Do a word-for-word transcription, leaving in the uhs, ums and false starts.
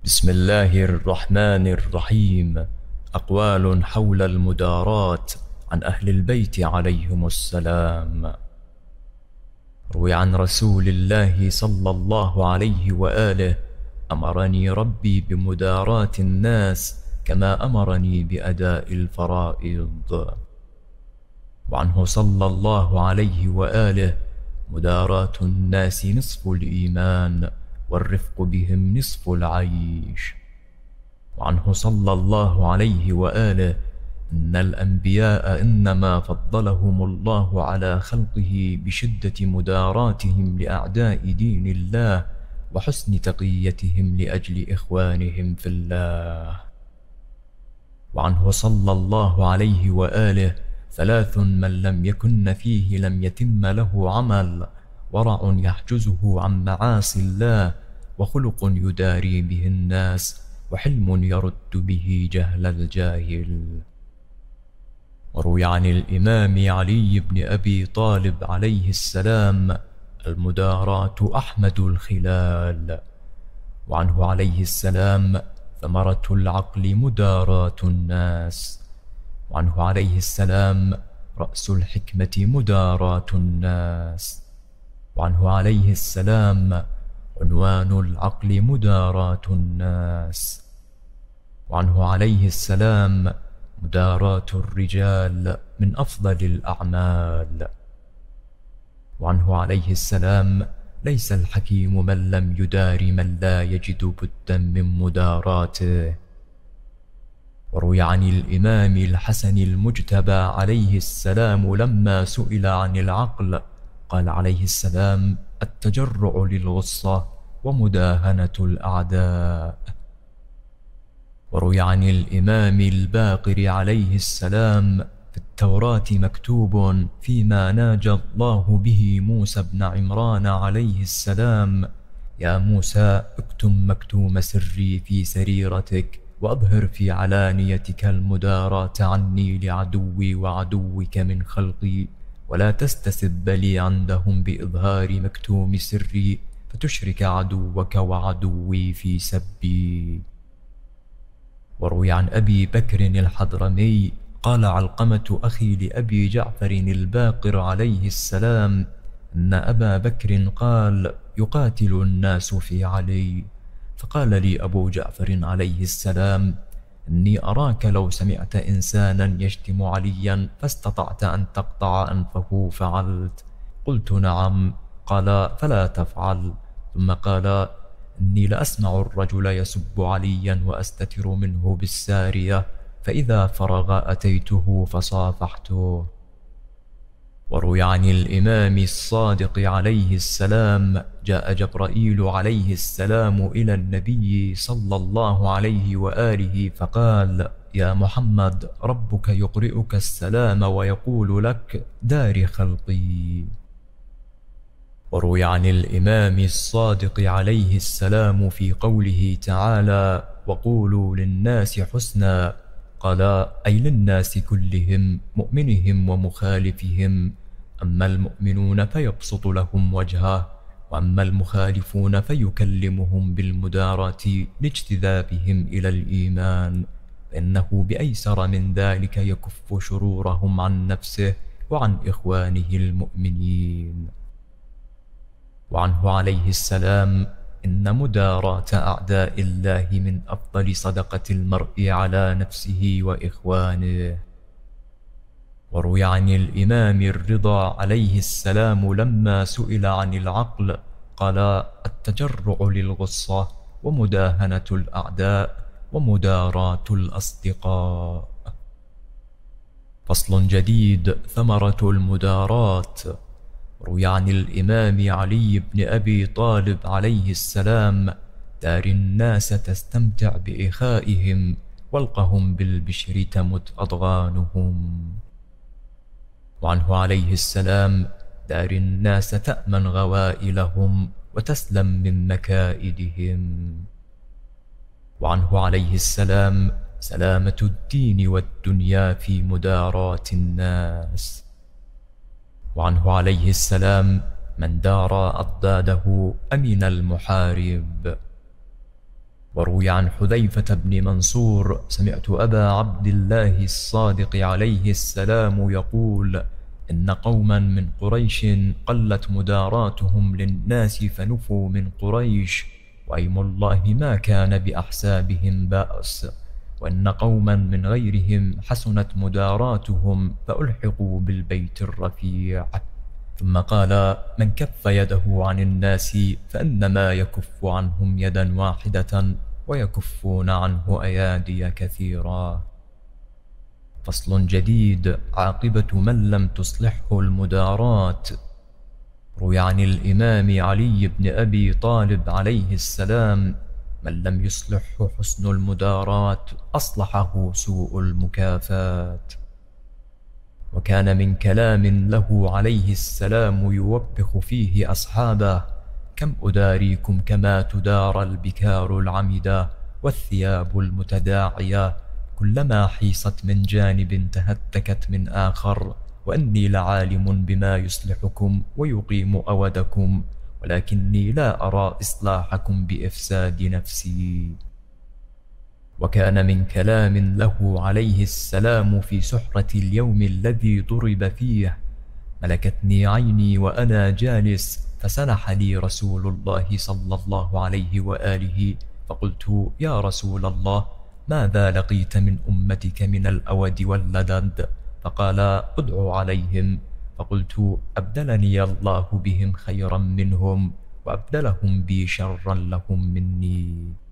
بسم الله الرحمن الرحيم. أقوال حول المدارات عن أهل البيت عليهم السلام. روي عن رسول الله صلى الله عليه وآله: أمرني ربي بمداراة الناس كما أمرني بأداء الفرائض. وعنه صلى الله عليه وآله: مداراة الناس نصف الإيمان، والرفق بهم نصف العيش. وعنه صلى الله عليه وآله: إن الأنبياء إنما فضلهم الله على خلقه بشدة مداراتهم لأعداء دين الله وحسن تقيتهم لأجل إخوانهم في الله. وعنه صلى الله عليه وآله: ثلاث من لم يكن فيه لم يتم له عمل: ورع يحجزه عن معاصي الله، وخلق يداري به الناس، وحلم يرد به جهل الجاهل. وروي عن الإمام علي بن أبي طالب عليه السلام: المداراة أحمد الخلال. وعنه عليه السلام: ثمرة العقل مداراة الناس. وعنه عليه السلام: رأس الحكمة مداراة الناس. وعنه عليه السلام: عنوان العقل مداراة الناس. وعنه عليه السلام: مداراة الرجال من أفضل الأعمال. وعنه عليه السلام: ليس الحكيم من لم يدار من لا يجد بدا من مداراته. وروي عن الإمام الحسن المجتبى عليه السلام لما سئل عن العقل قال عليه السلام: التجرع للغصة ومداهنة الأعداء. وروي عن الإمام الباقر عليه السلام: في التوراة مكتوب فيما ناجى الله به موسى بن عمران عليه السلام: يا موسى اكتم مكتوم سري في سريرتك، وأظهر في علانيتك المداراة عني لعدوي وعدوك من خلقي، ولا تستسب لي عندهم بإظهار مكتوم سري فتشرك عدوك وعدوي في سبي. وروي عن أبي بكر الحضرمي قال علقمة أخي لأبي جعفر الباقر عليه السلام: إن أبا بكر قال: يقاتل الناس في علي. فقال لي أبو جعفر عليه السلام: إني أراك لو سمعت إنسانا يشتم عليا فاستطعت أن تقطع أنفه فعلت. قلت: نعم. قال: فلا تفعل. ثم قال: إني لأسمع الرجل يسب عليا وأستتر منه بالسارية، فإذا فرغ أتيته فصافحته. وروي عن الإمام الصادق عليه السلام: جاء جبرائيل عليه السلام إلى النبي صلى الله عليه وآله فقال: يا محمد، ربك يقرئك السلام ويقول لك: دار خلقي. وروي عن الإمام الصادق عليه السلام في قوله تعالى: وقولوا للناس حسنا، قال: أي للناس كلهم، مؤمنهم ومخالفهم. أما المؤمنون فيبسط لهم وجهه، وأما المخالفون فيكلمهم بالمداراة لاجتذابهم إلى الإيمان، فإنه بأيسر من ذلك يكف شرورهم عن نفسه وعن إخوانه المؤمنين. وعنه عليه السلام: إن مداراة أعداء الله من أفضل صدقة المرء على نفسه وإخوانه. وروي عن الإمام الرضا عليه السلام لما سئل عن العقل قال: التجرع للغصة، ومداهنة الأعداء، ومداراة الأصدقاء. فصل جديد: ثمرة المدارات. روي عن الإمام علي بن أبي طالب عليه السلام: دار الناس تستمتع بإخائهم، والقهم بالبشر تمت أضغانهم. وعنه عليه السلام: دار الناس تأمن غوائلهم وتسلم من مكائدهم. وعنه عليه السلام: سلامة الدين والدنيا في مداراة الناس. وعنه عليه السلام: من دار أضداده أمن المحارب. وروي عن حذيفة بن منصور: سمعت أبا عبد الله الصادق عليه السلام يقول: إن قوما من قريش قلت مداراتهم للناس فنفوا من قريش، وأيم الله ما كان بأحسابهم بأس، وإن قوما من غيرهم حسنت مداراتهم فألحقوا بالبيت الرفيع. ثم قال: من كف يده عن الناس فإنما يكف عنهم يدا واحدة ويكفون عنه أيادي كثيرا. فصل جديد: عاقبة من لم تصلحه المدارات. روي عن الإمام علي بن أبي طالب عليه السلام: من لم يصلحه حسن المدارات أصلحه سوء المكافات. وكان من كلام له عليه السلام يوبخ فيه أصحابه: كم أداريكم كما تدار البكار العمدة والثياب المتداعية، كلما حيصت من جانب تهتكت من آخر، وأني لعالم بما يصلحكم ويقيم أودكم، ولكني لا أرى إصلاحكم بإفساد نفسي. وكان من كلام له عليه السلام في سحرة اليوم الذي ضرب فيه: ملكتني عيني وأنا جالس، فسنح لي رسول الله صلى الله عليه وآله، فقلت: يا رسول الله، ماذا لقيت من أمتك من الأود واللدد؟ فقال: ادعوا عليهم. فقلت: أبدلني الله بهم خيرا منهم، وأبدلهم بي شرا لهم مني.